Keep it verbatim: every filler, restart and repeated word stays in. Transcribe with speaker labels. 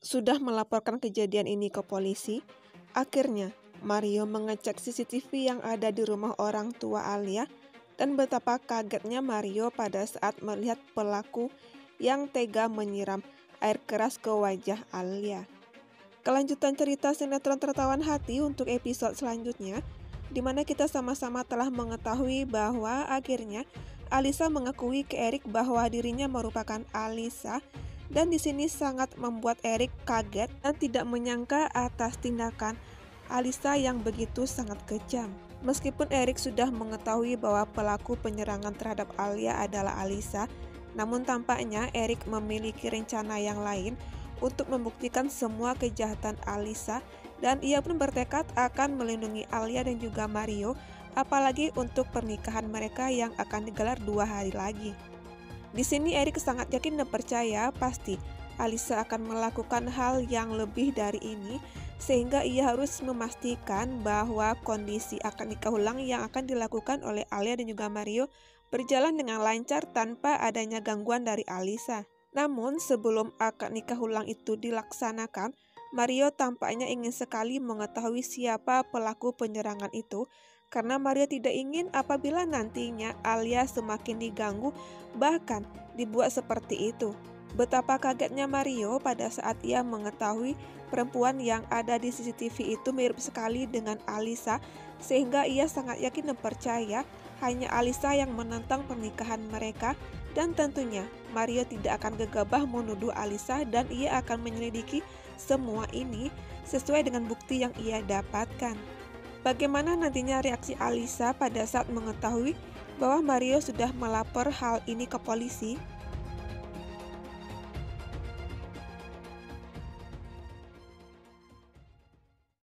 Speaker 1: Sudah melaporkan kejadian ini ke polisi, akhirnya Mario mengecek C C T V yang ada di rumah orang tua Alia dan betapa kagetnya Mario pada saat melihat pelaku yang tega menyiram air keras ke wajah Alia. Kelanjutan cerita sinetron tertawan hati untuk episode selanjutnya, di mana kita sama-sama telah mengetahui bahwa akhirnya Alisa mengakui ke Erik bahwa dirinya merupakan Alisa. Dan di sini sangat membuat Erik kaget dan tidak menyangka atas tindakan Alisa yang begitu sangat kejam. Meskipun Erik sudah mengetahui bahwa pelaku penyerangan terhadap Alia adalah Alisa, namun tampaknya Erik memiliki rencana yang lain untuk membuktikan semua kejahatan Alisa, dan ia pun bertekad akan melindungi Alia dan juga Mario, apalagi untuk pernikahan mereka yang akan digelar dua hari lagi. Di sini Erik sangat yakin dan percaya pasti Alisa akan melakukan hal yang lebih dari ini, sehingga ia harus memastikan bahwa kondisi akad nikah ulang yang akan dilakukan oleh Alia dan juga Mario berjalan dengan lancar tanpa adanya gangguan dari Alisa. Namun sebelum akad nikah ulang itu dilaksanakan, Mario tampaknya ingin sekali mengetahui siapa pelaku penyerangan itu, karena Mario tidak ingin apabila nantinya Alia semakin diganggu, bahkan dibuat seperti itu. Betapa kagetnya Mario pada saat ia mengetahui perempuan yang ada di C C T V itu mirip sekali dengan Alisa, sehingga ia sangat yakin dan percaya hanya Alisa yang menentang pernikahan mereka, dan tentunya Mario tidak akan gegabah menuduh Alisa dan ia akan menyelidiki semua ini sesuai dengan bukti yang ia dapatkan. Bagaimana nantinya reaksi Alisa pada saat mengetahui bahwa Mario sudah melapor hal ini ke polisi?